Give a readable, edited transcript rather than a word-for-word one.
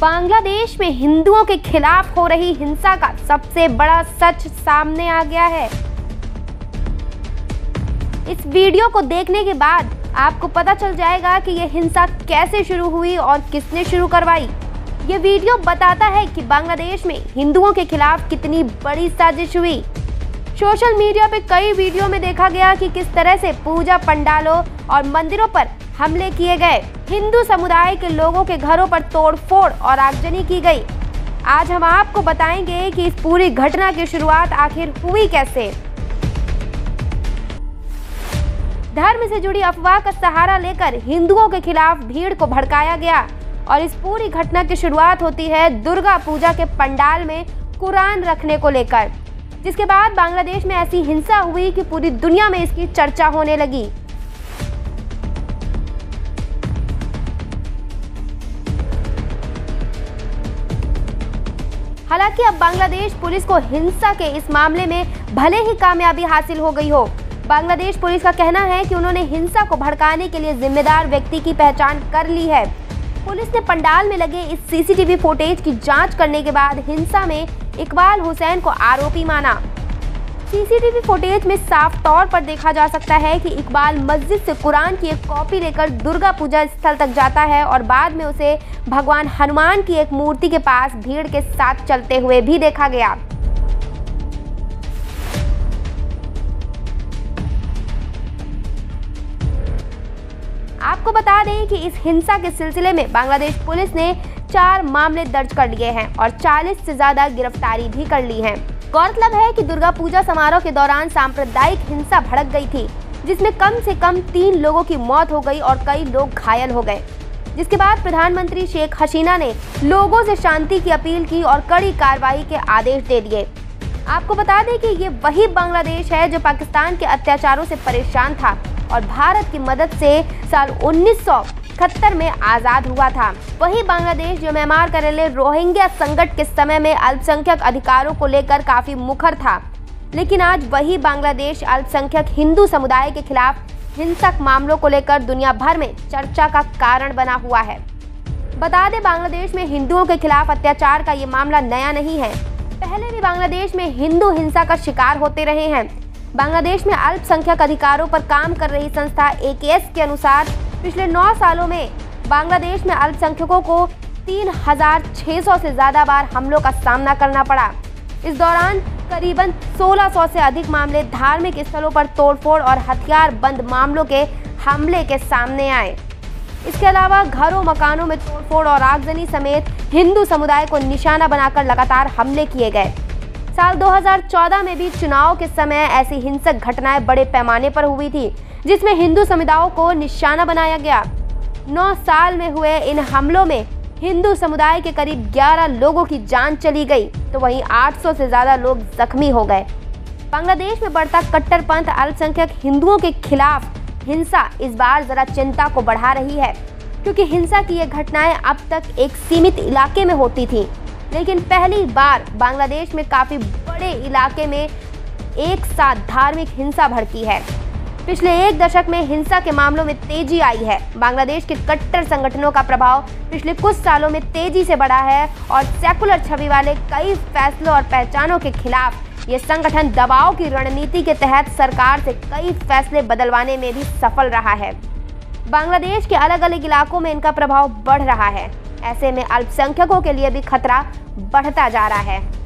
बांग्लादेश में हिंदुओं के खिलाफ हो रही हिंसा का सबसे बड़ा सच सामने आ गया है। इस वीडियो को देखने के बाद आपको पता चल जाएगा कि यह हिंसा कैसे शुरू हुई और किसने शुरू करवाई। ये वीडियो बताता है कि बांग्लादेश में हिंदुओं के खिलाफ कितनी बड़ी साजिश हुई। सोशल मीडिया पे कई वीडियो में देखा गया कि किस तरह से पूजा पंडालों और मंदिरों पर हमले किए गए, हिंदू समुदाय के लोगों के घरों पर तोड़फोड़ और आगजनी की गई। आज हम आपको बताएंगे कि इस पूरी घटना की शुरुआत आखिर हुई कैसे। धर्म से जुड़ी अफवाह का सहारा लेकर हिंदुओं के खिलाफ भीड़ को भड़काया गया और इस पूरी घटना की शुरुआत होती है दुर्गा पूजा के पंडाल में कुरान रखने को लेकर, जिसके बाद बांग्लादेश में ऐसी हिंसा हुई कि पूरी दुनिया में इसकी चर्चा होने लगी। हालांकि अब बांग्लादेश पुलिस को हिंसा के इस मामले में भले ही कामयाबी हासिल हो गई हो, बांग्लादेश पुलिस का कहना है कि उन्होंने हिंसा को भड़काने के लिए जिम्मेदार व्यक्ति की पहचान कर ली है। पुलिस ने पंडाल में लगे इस सीसीटीवी फुटेज की जांच करने के बाद हिंसा में इकबाल हुसैन को आरोपी माना। सीसीटीवी फुटेज में साफ तौर पर देखा जा सकता है कि इकबाल मस्जिद से कुरान की एक कॉपी लेकर दुर्गा पूजा स्थल तक जाता है और बाद में उसे भगवान हनुमान की एक मूर्ति के पास भीड़ के साथ चलते हुए भी देखा गया। आपको बता दें कि इस हिंसा के सिलसिले में बांग्लादेश पुलिस ने 4 मामले दर्ज कर लिए हैं और 40 से ज्यादा गिरफ्तारी भी कर ली है। गौरतलब है कि दुर्गा पूजा समारोह के दौरान सांप्रदायिक हिंसा भड़क गई थी, जिसमें कम से कम 3 लोगों की मौत हो गई और कई लोग घायल हो गए, जिसके बाद प्रधानमंत्री शेख हसीना ने लोगों से शांति की अपील की और कड़ी कार्रवाई के आदेश दे दिए। आपको बता दें कि ये वही बांग्लादेश है जो पाकिस्तान के अत्याचारों से परेशान था और भारत की मदद से साल 1971 में आज़ाद हुआ था। वही बांग्लादेश जो म्यांमार करेले रोहिंग्या संकट के समय में अल्पसंख्यक अधिकारों को लेकर काफी मुखर था, लेकिन आज वही बांग्लादेश अल्पसंख्यक हिंदू समुदाय के खिलाफ हिंसक मामलों को लेकर दुनिया भर में चर्चा का कारण बना हुआ है। बता दें, बांग्लादेश में हिंदुओं के खिलाफ अत्याचार का ये मामला नया नहीं है। पहले भी बांग्लादेश में हिंदू हिंसा का शिकार होते रहे हैं। बांग्लादेश में अल्पसंख्यक अधिकारों पर काम कर रही संस्था AKS के अनुसार पिछले 9 सालों में बांग्लादेश में अल्पसंख्यकों को 3600 से ज्यादा बार हमलों का सामना करना पड़ा। इस दौरान करीबन 1600 से अधिक मामले धार्मिक स्थलों पर तोड़फोड़ और हथियार बंद मामलों के हमले के सामने आए। इसके अलावा घरों मकानों में तोड़फोड़ और आगजनी समेत हिंदू समुदाय को निशाना बनाकर लगातार हमले किए गए। साल 2014 में भी चुनाव के समय ऐसी हिंसक घटनाएं बड़े पैमाने पर हुई थी, जिसमें हिंदू समुदायों को निशाना बनाया गया। 9 साल में हुए इन हमलों में हिंदू समुदाय के करीब 11 लोगों की जान चली गई, तो वहीं 800 से ज्यादा लोग जख्मी हो गए। बांग्लादेश में बढ़ता कट्टरपंथ अल्पसंख्यक हिंदुओं के खिलाफ हिंसा इस बार जरा चिंता को बढ़ा रही है, क्योंकि हिंसा की ये घटनाएं अब तक एक सीमित इलाके में होती थी, लेकिन पहली बार बांग्लादेश में काफी बड़े इलाके में एक साथ धार्मिक हिंसा भड़की है। पिछले 1 दशक में हिंसा के मामलों में तेजी आई है। बांग्लादेश के कट्टर संगठनों का प्रभाव पिछले कुछ सालों में तेजी से बढ़ा है और सेकुलर छवि वाले कई फैसलों और पहचानों के खिलाफ ये संगठन दबाव की रणनीति के तहत सरकार से कई फैसले बदलवाने में भी सफल रहा है। बांग्लादेश के अलग अलग इलाकों में इनका प्रभाव बढ़ रहा है। ऐसे में अल्पसंख्यकों के लिए भी खतरा बढ़ता जा रहा है।